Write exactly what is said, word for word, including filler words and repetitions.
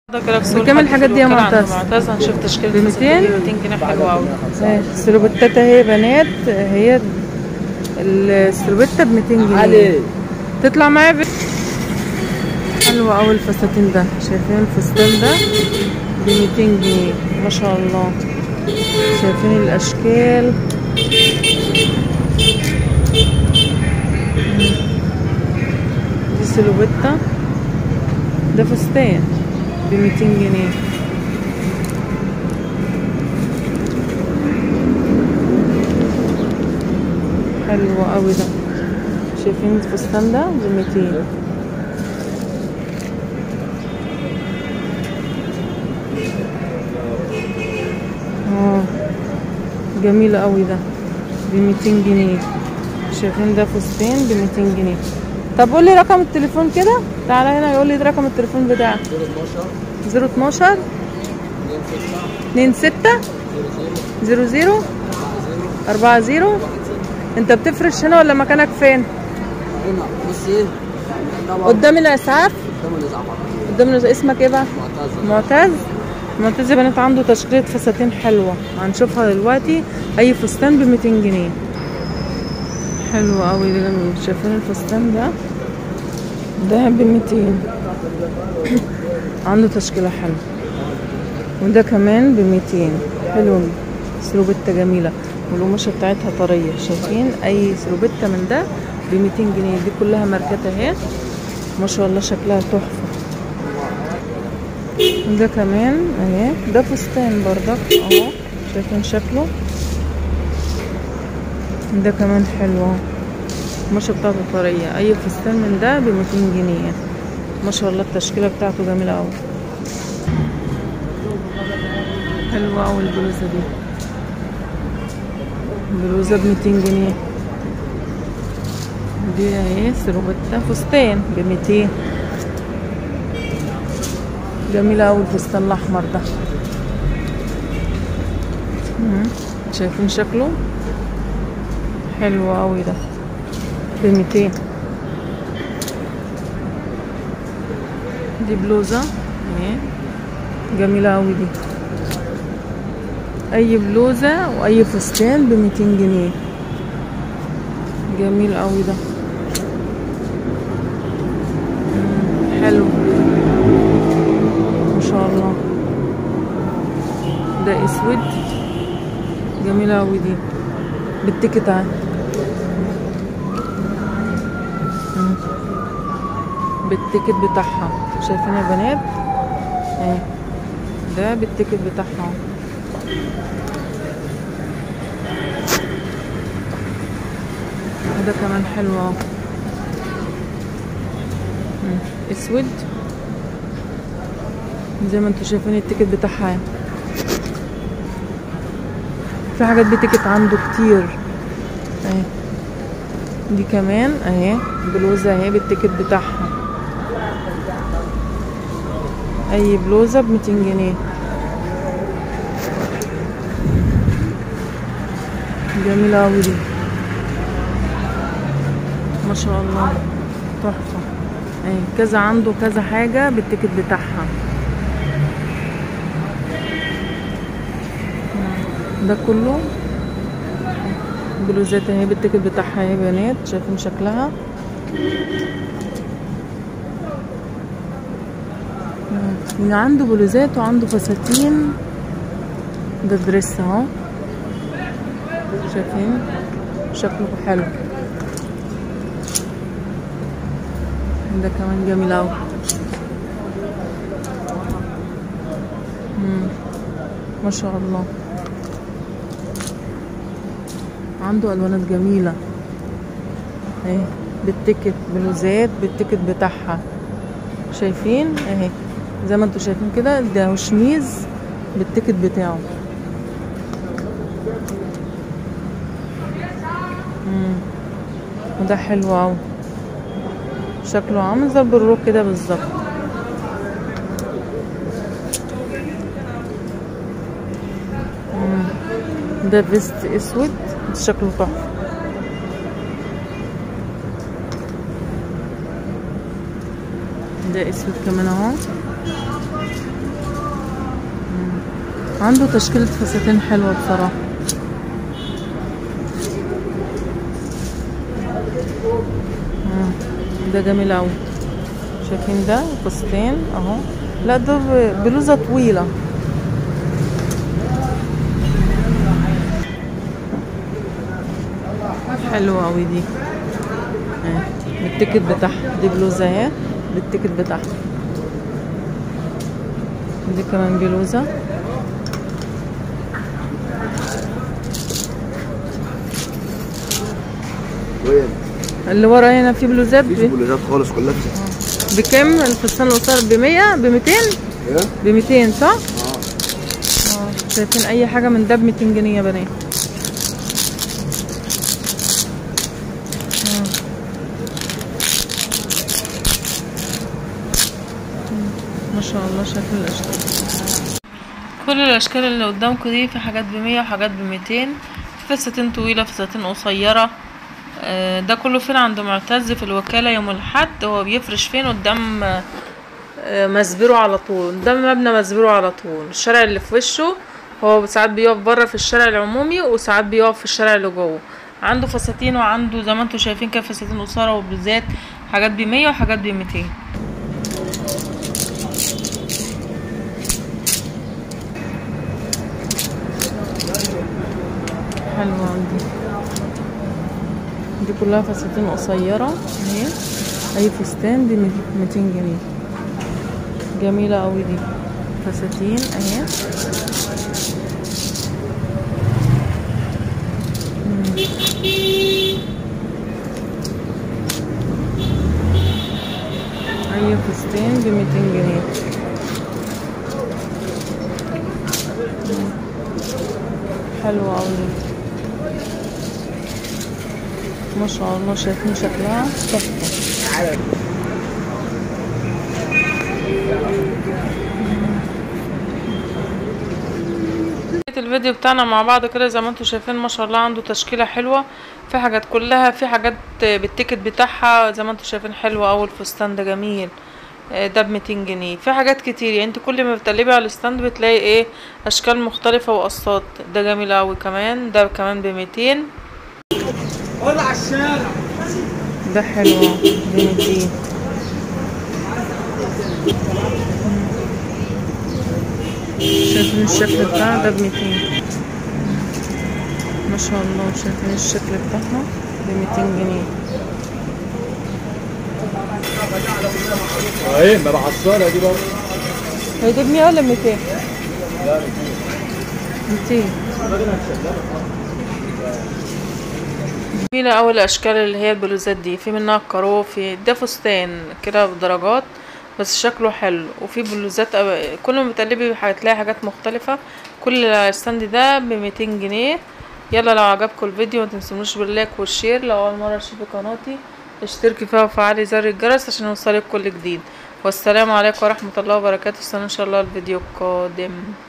بكام الحاجات دي يا معتز؟ معتز هنشوف تشكيلة ب ميتين ميتين جنيه حلوة أوي. السلوبتات اهي بنات، هي السلوبتة ب ميتين جنيه تطلع معايا ب... حلوة أوي الفساتين ده، شايفين الفستان ده ب ميتين جنيه ما شاء الله. شايفين الأشكال، دي سلوبتة، ده فستان ب ميتين جنيه. حلو قوي ده، شايفين الفستان ده ب ميتين. اه جميلة قوي ده ب ميتين جنيه. شايفين ده فستان ب ميتين جنيه. طب قولي رقم التليفون كده، تعالى هنا يقول لي رقم التليفون بتاعك. صفر اتناشر اتنين ستة زيرو زيرو أربعة زيرو. انت بتفرش هنا ولا مكانك فين؟ هنا بصي قدام الاسعاف. قدام الاسعاف. قدام الاسعاف. اسمك ايه بقى؟ معتز. معتز. معتز يا بنات عنده تشكيلة فساتين حلوة هنشوفها دلوقتي. اي فستان ب ميتين جنيه. حلو قوي ده، جميل. شايفين الفستان ده ده ب ميتين. عنده تشكيلة حلوة. وده كمان ب ميتين. حلو، سلوبتة جميلة والقماشة بتاعتها طرية. شايفين اي سلوبتة من ده ب ميتين جنيه. دي كلها ماركات اهي ما شاء الله، شكلها تحفة. ده كمان اهي، ده فستان برضك اهو، شايفين شكله. ده كمان حلو، القماشة بتاعته طرية. اي فستان من ده ب ميتين جنيه ما شاء الله. التشكيلة بتاعته جميلة اوي. حلوة اوي البلوزة دي، بلوزة ب ميتين جنيه. دي اهي سلوبتة فستان ب ميتين. جميلة اوي الفستان الاحمر ده. شايفين شكله حلو اوي ده ب ميتين. دي بلوزة اهي جميلة اوي دي. اي بلوزة واي فستان ب ميتين جنيه. جميل قوي ده. حلو ما شاء الله. ده اسود، جميلة قوي دي بالتيكت اهي، بالتيكت بتاعها. شايفين يا بنات اهي، ده بالتيكت بتاعها. ده كمان حلو اهو، اسود زي ما انتوا شايفين التيكت بتاعها. في حاجات بتيكت عنده كتير اهي. دي كمان اهي بلوزة اهي بالتيكت بتاعها. اي بلوزة ب ميتين جنيه. جميلة اوي دي ما شاء الله، تحفة. اهي كذا عنده كذا حاجة بالتيكت بتاعها. ده كله بلوزات اهي بالتيكت بتاعها يا بنات. شايفين شكلها. من عنده بلوزات وعنده فساتين. ده دريس اهو، شايفين شكله حلو. ده كمان جميل اوي. ما شاء الله، عنده الوانات جميلة اهي بالتيكت. بلوزات بالتيكت بتاعها. شايفين اهي زي ما انتوا شايفين كده. ده شميز بالتيكت بتاعه. امم وده حلو اوي، شكله عامل زي البروك كده بالظبط. ده فيست اسود شكله تحفه. ده اسود كمان اهو. عنده تشكيلة فساتين حلوة بصراحة. مم. ده جميل اوي. شايفين ده فستان اهو. لا ده بلوزة طويلة. حلوة اوي دي اهي بالتيكت بتاعها. دي بلوزة اهي بالتيكت بتاعها. دي كمان بلوزة. اللي ورا هنا في بلوزات. مفيش بلوزات خالص كلها فساتين. بكام الفستان القصير؟ بمية بميتين ايه بميتين صح؟ اه اه شايفين اي حاجة من ده بميتين جنيه يا بنات. ما شاء الله. شايفين الاشكال، كل الاشكال اللي قدامكم دي في حاجات بمية وحاجات بميتين. في فساتين طويلة فساتين قصيرة. آه ده كله فين؟ عند معتز في الوكالة يوم الاحد. هو بيفرش فين؟ قدام آه مسبيرو على طول، قدام مبنى مسبيرو على طول. الشارع اللي في وشه هو ساعات بيقف بره في الشارع العمومي وساعات بيقف في الشارع اللي جوه. عنده فساتين وعنده زي ما انتوا شايفين كده فساتين قصيرة وبالذات حاجات بمية وحاجات بميتين. حلوة دي. دي كلها فساتين قصيرة اهي. اي فستان بميتين جنيه. جميلة اوي دي فساتين اهي. اي فستان بميتين جنيه. حلوة اوي ما شاء الله. شايفين شكلها تحفة. الفيديو بتاعنا مع بعض كده زي ما انتوا شايفين ما شاء الله. عنده تشكيلة حلوة في حاجات كلها. في حاجات بالتيكت بتاعها زي ما انتوا شايفين حلوة اوي. الفستان ده جميل ده بميتين جنيه. في حاجات كتير يعني انت كل ما بتقلبي على الستاند بتلاقي ايه اشكال مختلفة وقصات. ده جميل اوي كمان. ده كمان بميتين. ده حلو بميتين. شايفين الشكل بتاعها ده بميتين ما شاء الله. شايفين الشكل بتاعها بميتين جنيه. ايه ما بعصرها دي برضه. هي دي بمية ولا ميتين؟ لا ميتين. جميلة اوي الاشكال اللي هي البلوزات دي. في منها الكارو. في ده فستان كده بدرجات بس شكله حلو. وفي بلوزات كل ما بتقلبي هتلاقي حاجات مختلفة. كل الستاند ده بميتين جنيه. يلا لو عجبكم الفيديو متنسونوش باللايك والشير. لو اول مرة تشوفي قناتي اشتركي فيها وفعلي زر الجرس عشان يوصلك كل جديد. والسلام عليكم ورحمة الله وبركاته. استنوا ان شاء الله الفيديو القادم.